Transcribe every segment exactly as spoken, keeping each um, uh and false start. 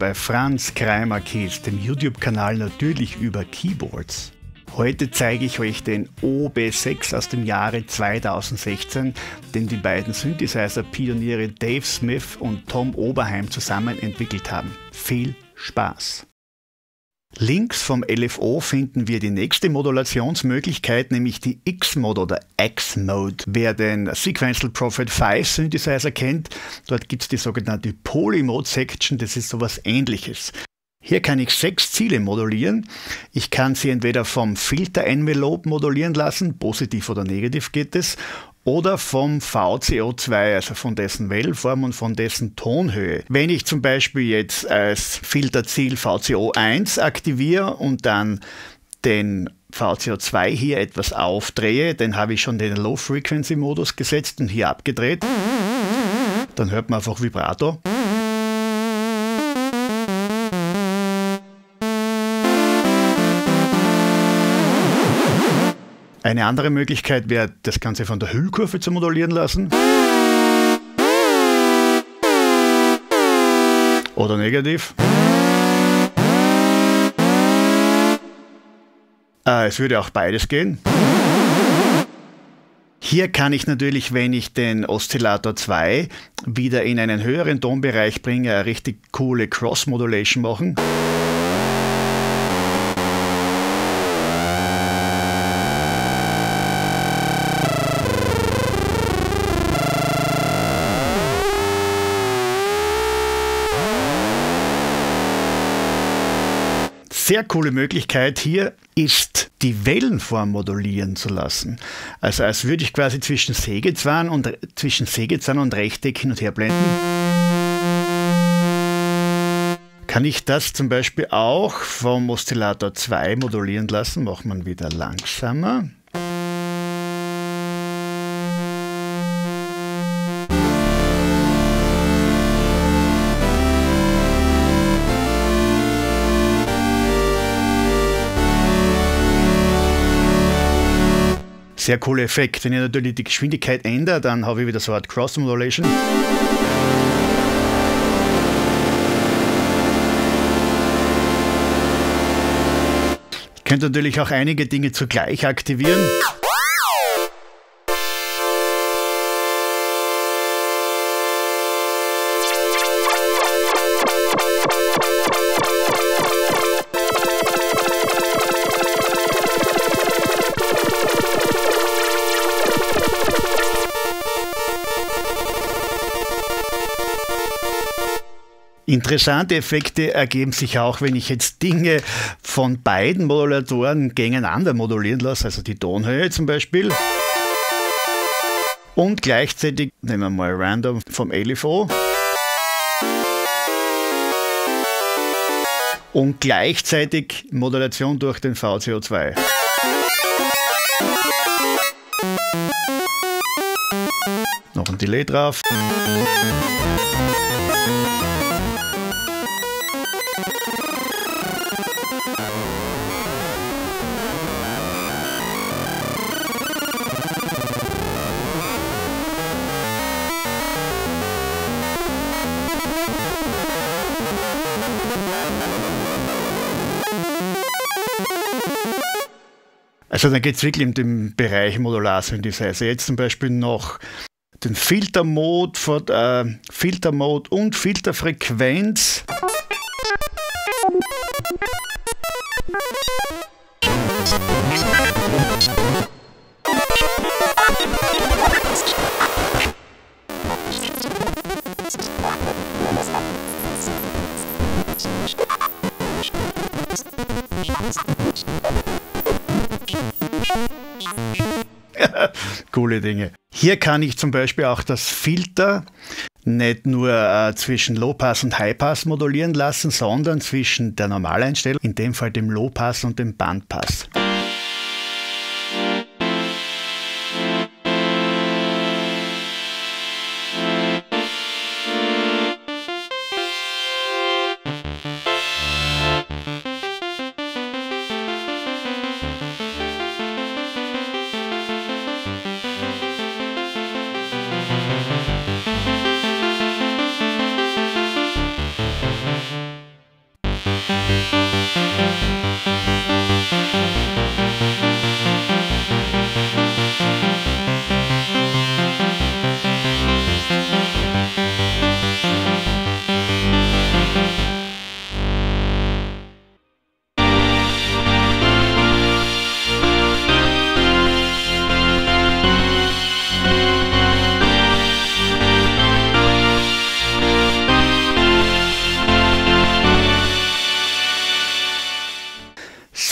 bei Franz Kreimer Keys, dem YouTube-Kanal natürlich über Keyboards. Heute zeige ich euch den O B sechs aus dem Jahre zweitausendsechzehn, den die beiden Synthesizer-Pioniere Dave Smith und Tom Oberheim zusammen entwickelt haben. Viel Spaß! Links vom L F O finden wir die nächste Modulationsmöglichkeit, nämlich die X-Mode oder X-Mode. Wer den Sequential Prophet fünf Synthesizer kennt, dort gibt es die sogenannte Poly-Mode Section, das ist sowas Ähnliches. Hier kann ich sechs Ziele modulieren. Ich kann sie entweder vom Filter-Envelope modulieren lassen, positiv oder negativ geht es, oder vom V C O zwei, also von dessen Wellform und von dessen Tonhöhe. Wenn ich zum Beispiel jetzt als Filterziel V C O eins aktiviere und dann den V C O zwei hier etwas aufdrehe, dann habe ich schon den Low-Frequency-Modus gesetzt und hier abgedreht. Dann hört man einfach Vibrato. Eine andere Möglichkeit wäre, das Ganze von der Hüllkurve zu modulieren lassen. Oder negativ. Äh, es würde auch beides gehen. Hier kann ich natürlich, wenn ich den Oszillator zwei wieder in einen höheren Tonbereich bringe, eine richtig coole Cross-Modulation machen. Sehr coole Möglichkeit hier ist, die Wellenform modulieren zu lassen. Also als würde ich quasi zwischen Sägezahn und, zwischen Sägezahn und Rechteck hin und her blenden. Kann ich das zum Beispiel auch vom Oszillator zwei modulieren lassen. Macht man wieder langsamer. Sehr cooler Effekt. Wenn ich natürlich die Geschwindigkeit ändere, dann habe ich wieder so eine Art Cross-Modulation. Ich könnte natürlich auch einige Dinge zugleich aktivieren. Interessante Effekte ergeben sich auch, wenn ich jetzt Dinge von beiden Modulatoren gegeneinander modulieren lasse, also die Tonhöhe zum Beispiel. Und gleichzeitig, nehmen wir mal Random vom L F O. Und gleichzeitig Modulation durch den V C O zwei. Noch ein Delay drauf. Also dann geht es wirklich in den Bereich Modular-Synthesizer. Jetzt zum Beispiel noch den Filter-Mode, äh, Filter-Mode und Filterfrequenz. Coole Dinge. Hier kann ich zum Beispiel auch das Filter nicht nur äh, zwischen Low-Pass und High-Pass modulieren lassen, sondern zwischen der Normaleinstellung, in dem Fall dem Low-Pass und dem Bandpass.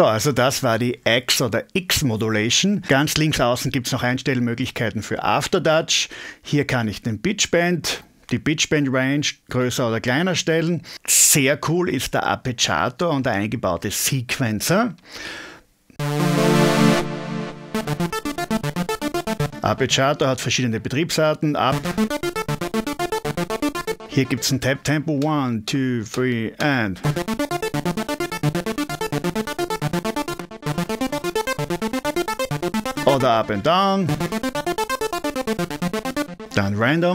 So, also das war die X- oder X-Modulation. Ganz links außen gibt es noch Einstellmöglichkeiten für Aftertouch. Hier kann ich den Pitchbend, die Pitchbend-Range größer oder kleiner stellen. Sehr cool ist der Arpeggiator und der eingebaute Sequencer. Arpeggiator hat verschiedene Betriebsarten. Ab. Hier gibt es ein Tap-Tempo. One, two, three, and. Oder Up and Down. Dann Random.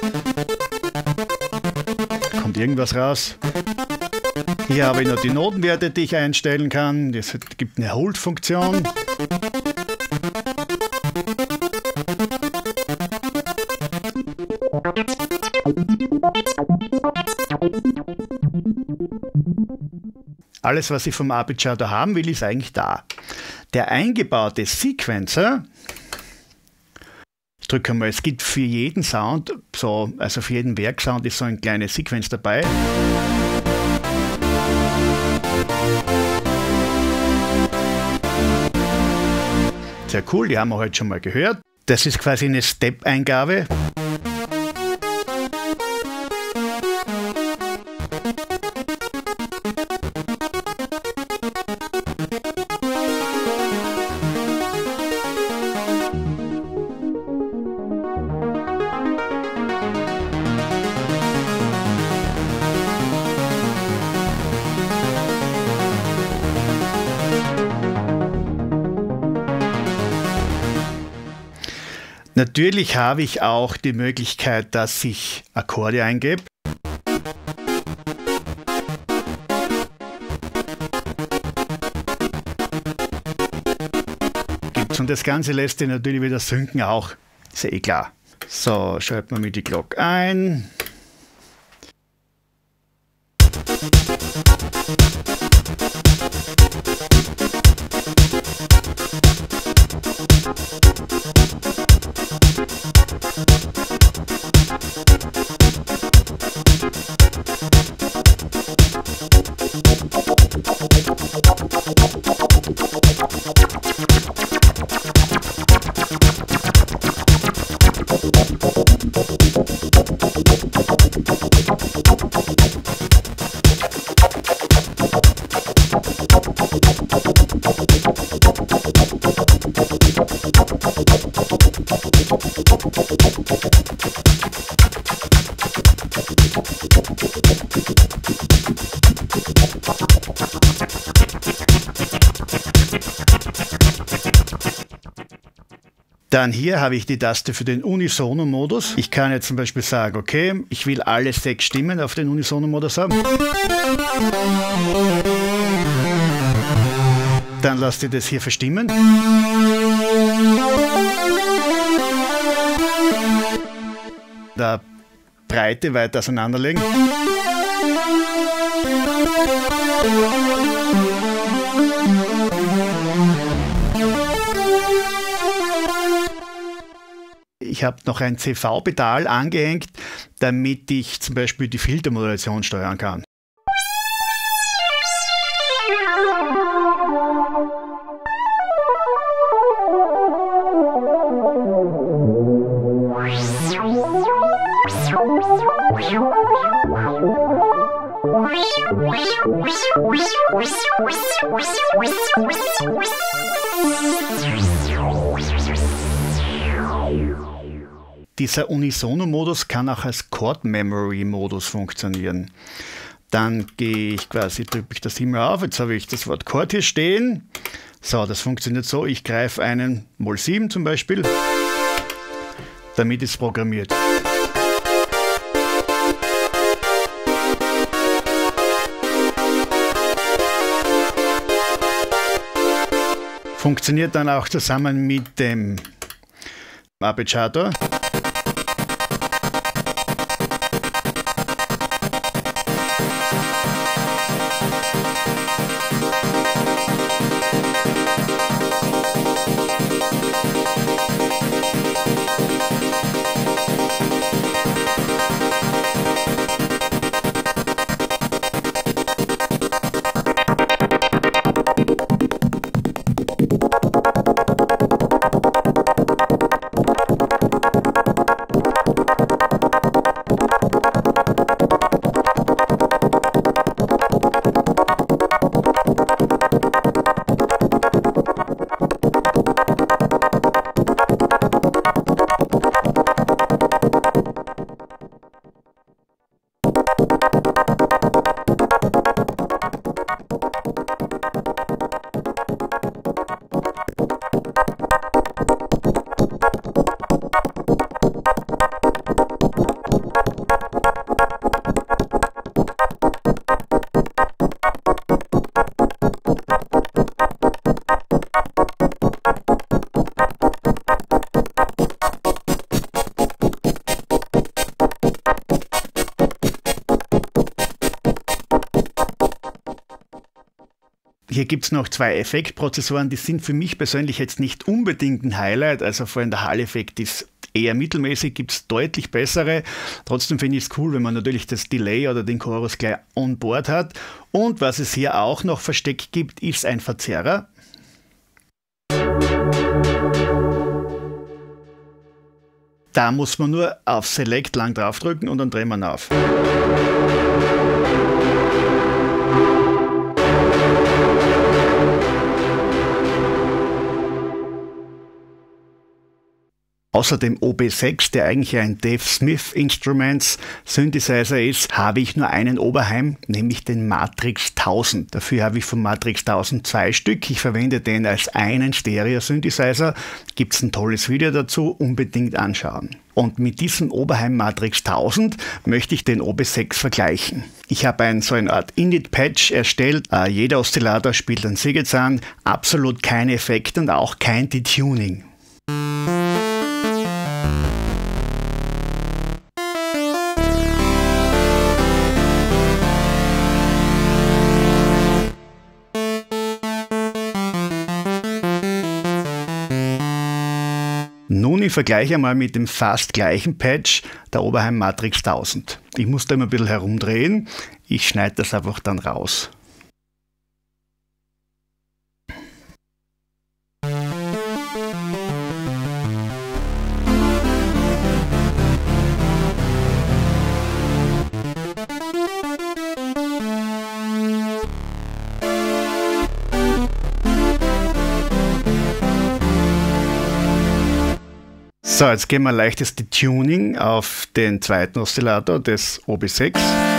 Kommt irgendwas raus. Hier habe ich noch die Notenwerte, die ich einstellen kann. Es gibt eine Hold-Funktion. Alles, was ich vom Arpeggiator haben will, ist eigentlich da. Der eingebaute Sequencer, ich drücke mal, es gibt für jeden Sound, so, also für jeden Werksound ist so ein kleines Sequenz dabei. Sehr cool, die haben wir heute schon mal gehört. Das ist quasi eine Step-Eingabe. Natürlich habe ich auch die Möglichkeit, dass ich Akkorde eingebe. Gibt's und das Ganze lässt sich natürlich wieder synken auch. Ist ja eh klar. So, schalten wir mit die Glock ein. Dann hier habe ich die Taste für den Unisono-Modus. Ich kann jetzt zum Beispiel sagen, okay, ich will alle sechs Stimmen auf den Unisono-Modus haben. Dann lasst ihr das hier verstimmen. Da Breite weiter auseinanderlegen. Ich habe noch ein C V-Pedal angehängt, damit ich zum Beispiel die Filtermodulation steuern kann. Dieser Unisono-Modus kann auch als Chord-Memory-Modus funktionieren. Dann gehe ich quasi, drücke ich das immer auf, jetzt habe ich das Wort Chord hier stehen. So, das funktioniert so, ich greife einen Mol sieben zum Beispiel, damit ist es programmiert. Funktioniert dann auch zusammen mit dem Arpeggiator. Hier gibt es noch zwei Effektprozessoren, die sind für mich persönlich jetzt nicht unbedingt ein Highlight, also vor allem der Hall-Effekt ist eher mittelmäßig, gibt es deutlich bessere. Trotzdem finde ich es cool, wenn man natürlich das Delay oder den Chorus gleich on board hat. Und was es hier auch noch versteckt gibt, ist ein Verzerrer. Da muss man nur auf Select lang draufdrücken und dann drehen wir ihn auf. Außer dem O B sechs, der eigentlich ein Dave Smith Instruments Synthesizer ist, habe ich nur einen Oberheim, nämlich den Matrix tausend. Dafür habe ich vom Matrix tausend zwei Stück. Ich verwende den als einen Stereo-Synthesizer. Gibt es ein tolles Video dazu, unbedingt anschauen. Und mit diesem Oberheim Matrix tausend möchte ich den O B sechs vergleichen. Ich habe ein, so eine Art Init-Patch erstellt. Äh, jeder Oszillator spielt einen Sägezahn, absolut keine Effekte und auch kein Detuning. Nun, ich vergleiche mal mit dem fast gleichen Patch der Oberheim Matrix tausend. Ich muss da immer ein bisschen herumdrehen, ich schneide das einfach dann raus. So, jetzt gehen wir leichtes Detuning auf den zweiten Oszillator des O B sechs.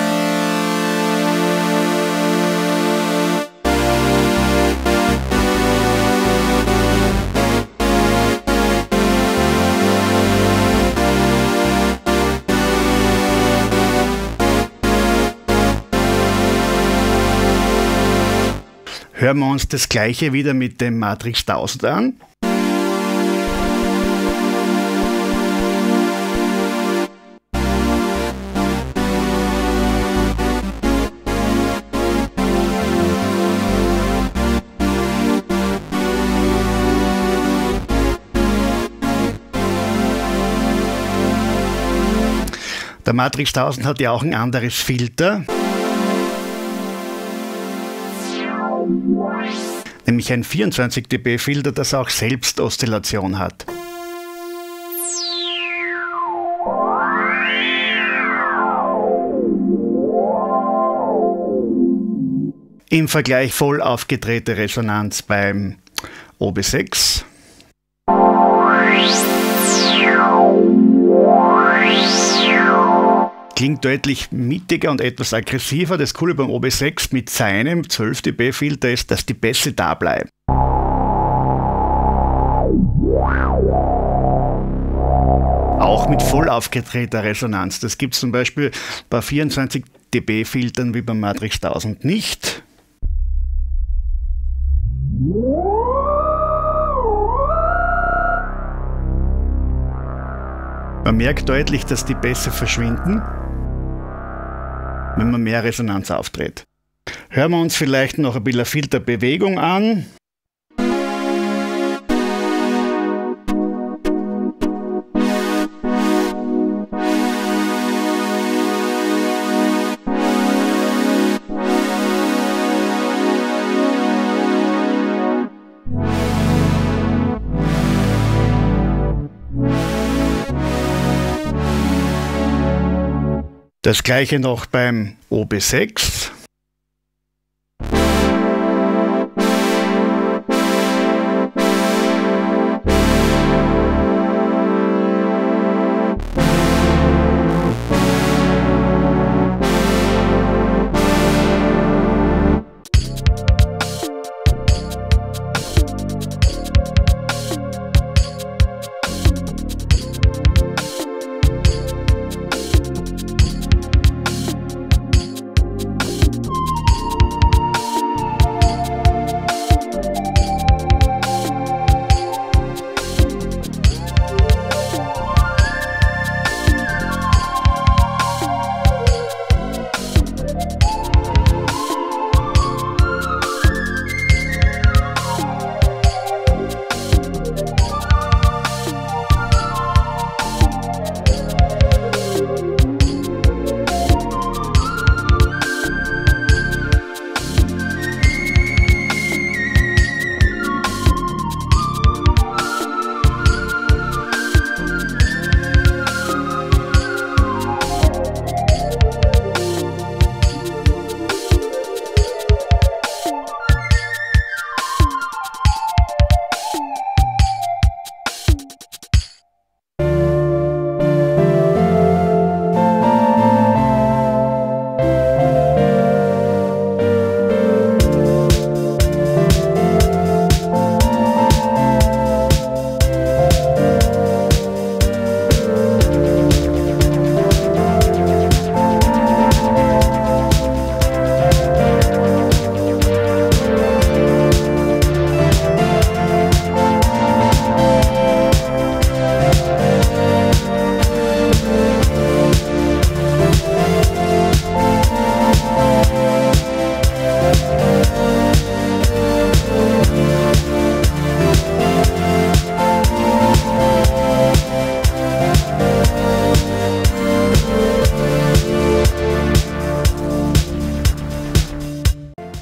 Hören wir uns das gleiche wieder mit dem Matrix tausend an. Der Matrix tausend hat ja auch ein anderes Filter, nämlich ein vierundzwanzig dB Filter, das auch selbst Oszillation hat. Im Vergleich voll aufgedrehte Resonanz beim O B sechs. Klingt deutlich mittiger und etwas aggressiver. Das Coole beim O B sechs mit seinem zwölf dB Filter ist, dass die Bässe da bleiben. Auch mit voll aufgedrehter Resonanz. Das gibt es zum Beispiel bei vierundzwanzig dB Filtern wie beim Matrix tausend nicht. Man merkt deutlich, dass die Bässe verschwinden, wenn man mehr Resonanz auftritt. Hören wir uns vielleicht noch ein bisschen Filterbewegung an. Das gleiche noch beim O B sechs.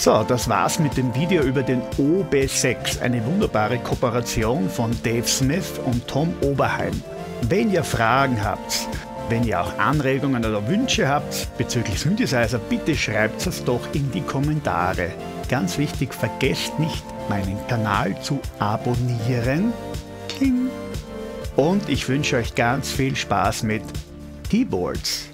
So, das war's mit dem Video über den O B sechs, eine wunderbare Kooperation von Dave Smith und Tom Oberheim. Wenn ihr Fragen habt, wenn ihr auch Anregungen oder Wünsche habt bezüglich Synthesizer, bitte schreibt es doch in die Kommentare. Ganz wichtig, vergesst nicht, meinen Kanal zu abonnieren. Und ich wünsche euch ganz viel Spaß mit Keyboards.